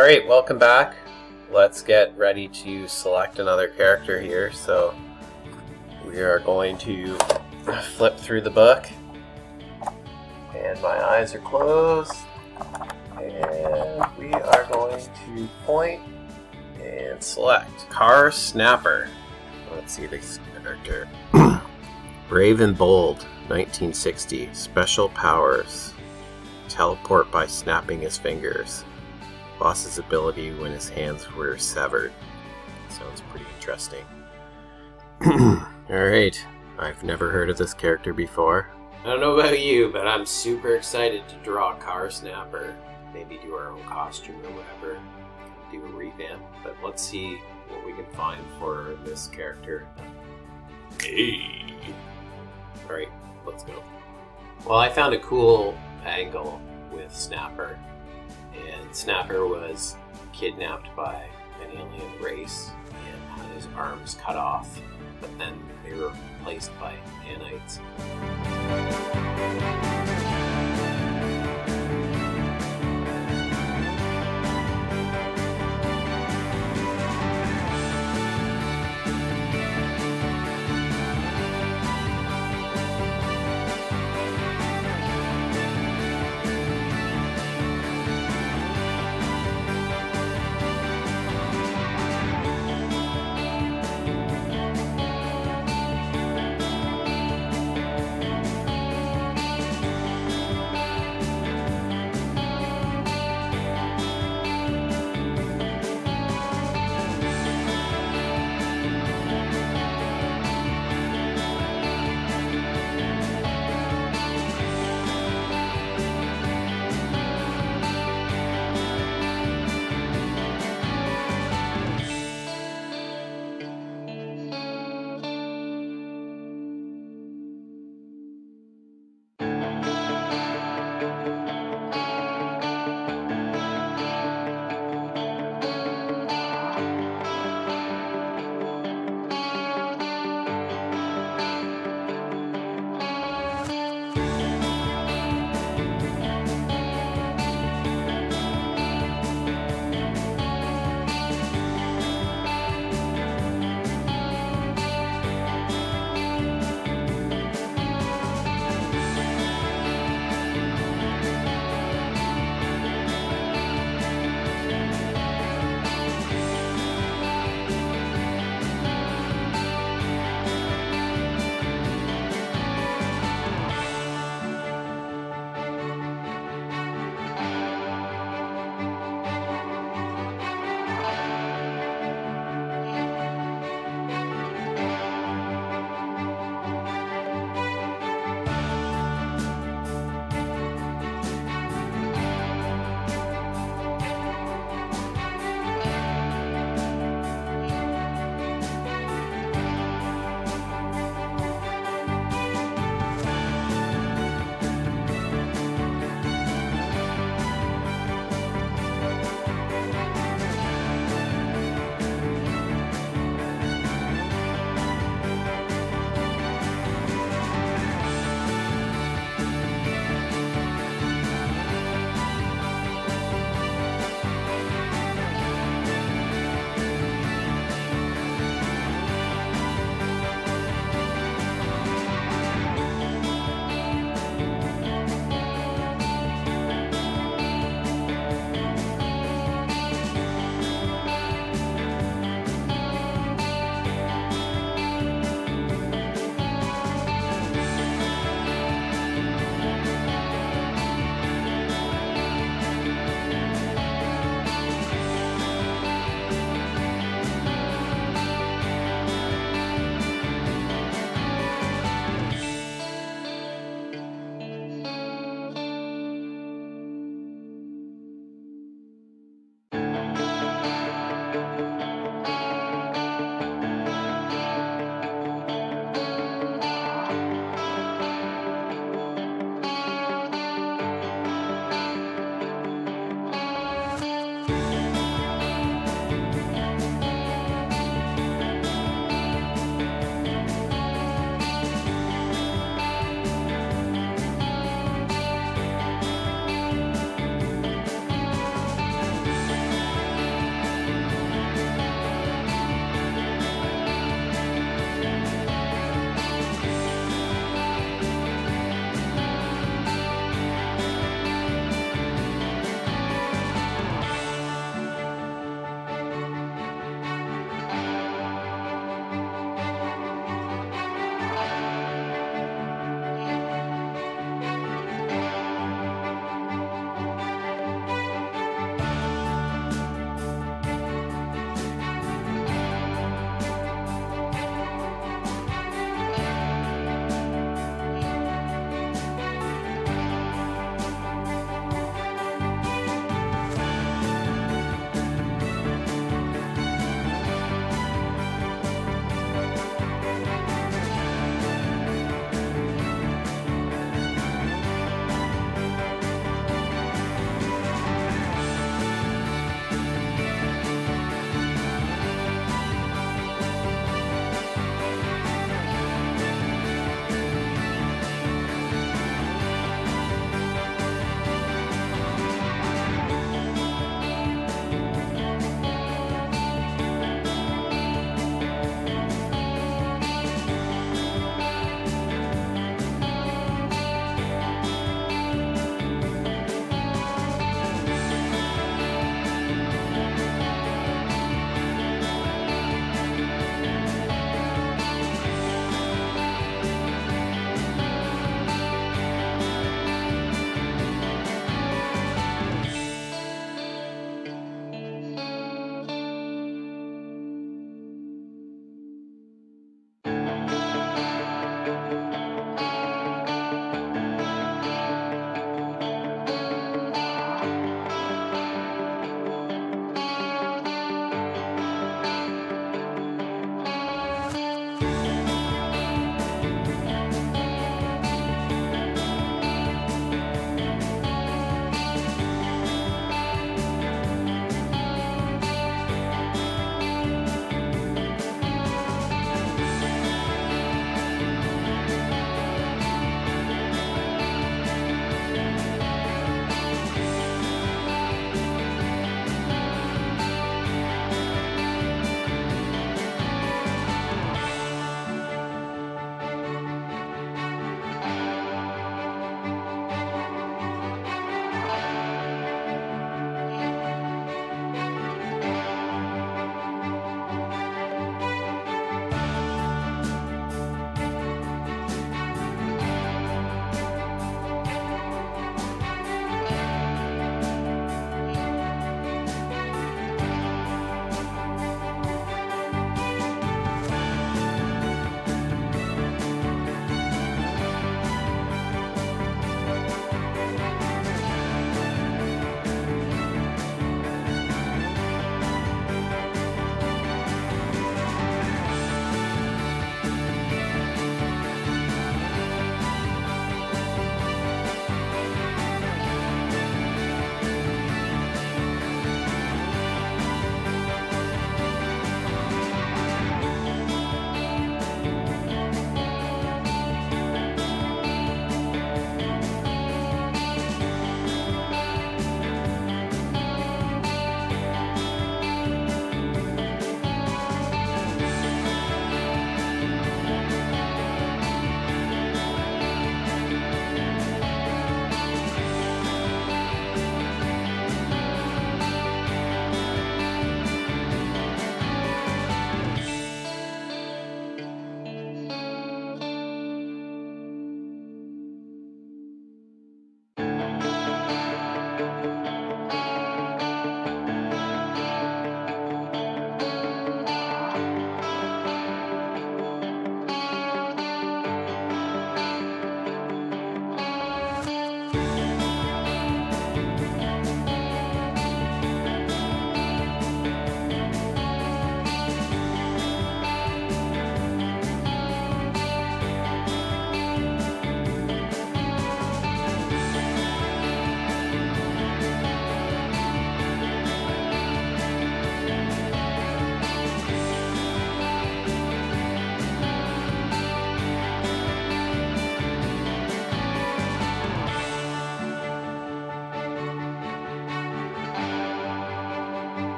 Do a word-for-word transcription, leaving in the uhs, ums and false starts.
Alright, welcome back. Let's get ready to select another character here. So we are going to flip through the book. And my eyes are closed. And we are going to point and select Carr Snapper. Let's see this character. Brave and Bold, nineteen sixty. Special powers. Teleport by snapping his fingers. Lost his ability when his hands were severed. Sounds pretty interesting. Alright, I've never heard of this character before. I don't know about you, but I'm super excited to draw Carr Snapper. Maybe do our own costume or whatever. Do a revamp, but let's see what we can find for this character. Hey! Alright, let's go. Well, I found a cool angle with Snapper. And Snapper was kidnapped by an alien race and had his arms cut off, but then they were replaced by nanites.